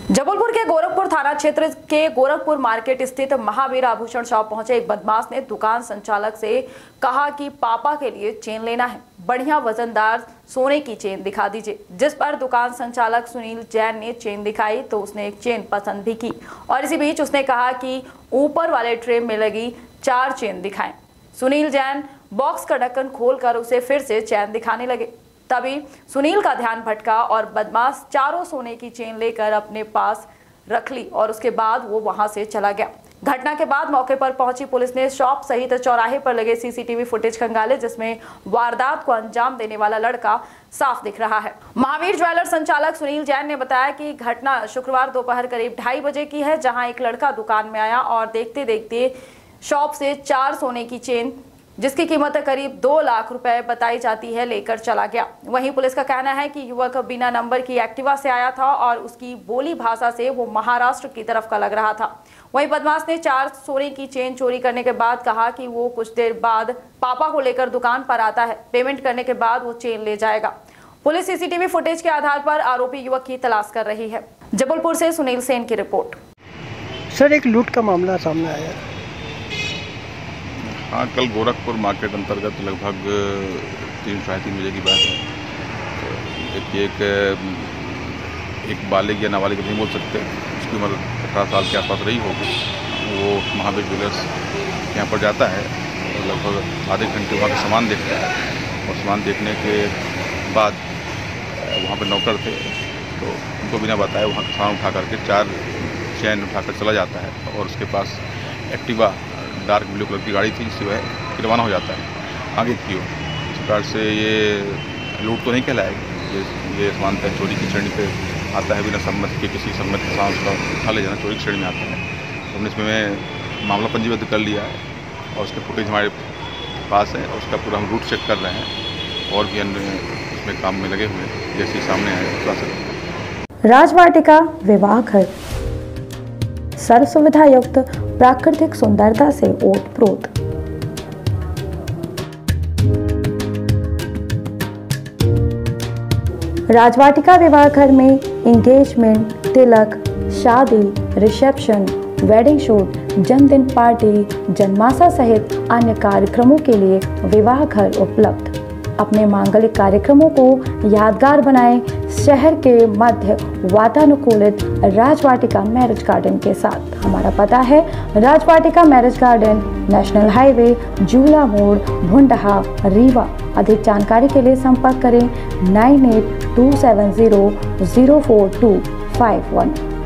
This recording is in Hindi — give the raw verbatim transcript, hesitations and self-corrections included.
जबलपुर के गोरखपुर थाना क्षेत्र के गोरखपुर मार्केट स्थित महावीर आभूषण शॉप पहुंचे एक बदमाश ने दुकान संचालक से कहा कि पापा के लिए चेन लेना है, बढ़िया वजनदार सोने की चेन दिखा दीजिए। जिस पर दुकान संचालक सुनील जैन ने चेन दिखाई तो उसने एक चेन पसंद भी की और इसी बीच उसने कहा कि ऊपर वाले ट्रे में लगी चार चेन दिखाएं। सुनील जैन बॉक्स का ढक्कन खोलकर उसे फिर से चेन दिखाने लगे। तभी सुनील का ध्यान भटका और बदमाश चारों सोने की चेन लेकर अपने पास रख ली और उसके बाद वो वहां से चला गया। घटना के बाद मौके पर पहुंची पुलिस ने शॉप सहित चौराहे पर लगे सीसीटीवी फुटेज खंगाले, जिसमें वारदात को अंजाम देने वाला लड़का साफ दिख रहा है। महावीर ज्वेलर संचालक सुनील जैन ने बताया कि घटना शुक्रवार दोपहर करीब ढाई बजे की है, जहां एक लड़का दुकान में आया और देखते देखते शॉप से चार सोने की चेन, जिसकी कीमत करीब दो लाख रुपए बताई जाती है, लेकर चला गया। वहीं पुलिस का कहना है कि युवक बिना नंबर की एक्टिवा से आया था और उसकी बोली भाषा से वो महाराष्ट्र की तरफ का लग रहा था। वहीं बदमाश ने चार सोने की चेन चोरी करने के बाद कहा कि वो कुछ देर बाद पापा को लेकर दुकान पर आता है, पेमेंट करने के बाद वो चेन ले जाएगा। पुलिस सीसीटीवी फुटेज के आधार पर आरोपी युवक की तलाश कर रही है। जबलपुर से सुनील सेन की रिपोर्ट। सर, एक लूट का मामला सामने आया। हाँ, कल गोरखपुर मार्केट अंतर्गत लगभग तीन साढ़े तीन बजे की बात है। एक एक, एक बालिग या नाबालिग नहीं बोल सकते, उसकी उम्र अठारह साल के आसपास रही होगी। वो महावीर ज्वेलर्स यहाँ पर जाता है और लगभग आधे घंटे वहाँ पर सामान देखता है और सामान देखने के बाद वहाँ पर नौकर थे तो उनको बिना बताए वहाँ का सामान उठा करके चार चैन उठाकर चला जाता है और उसके पास एक्टिवा डार्क ब्लू कलर की गाड़ी थी, जिससे वह रवाना हो जाता है आगे की ओर। इस प्रकार से ये लूट तो नहीं कहलाएगी, ये ये सामान का चोरी की श्रेणी पे आता है। बिना सम्मत के किसी सम्मत के सामान उसका उठा ले जाना चोरी की श्रेणी में आता है। तो हमने इसमें मामला पंजीबद्ध कर लिया है और उसके फुटेज हमारे पास है और उसका पूरा हम रूट चेक कर रहे हैं और भी अन्य उसमें काम में लगे हुए हैं, जैसे सामने आए बता सकते। राजवाटिका विवाह घर सर्व सुविधा युक्त प्राकृतिक सुंदरता से ओतप्रोत। राजवाटिका विवाह घर में एंगेजमेंट, तिलक, शादी, रिसेप्शन, वेडिंग शूट, जन्मदिन पार्टी, जन्माशा सहित अन्य कार्यक्रमों के लिए विवाह घर उपलब्ध। अपने मांगलिक कार्यक्रमों को यादगार बनाएं शहर के मध्य वातानुकूलित राजवाटिका मैरिज गार्डन के साथ। हमारा पता है Rajvatika marriage garden, national highway, जूला मोड़, भुंडहा, रीवा। अधिक जानकारी के लिए संपर्क करें nine eight two seven zero zero four two five one.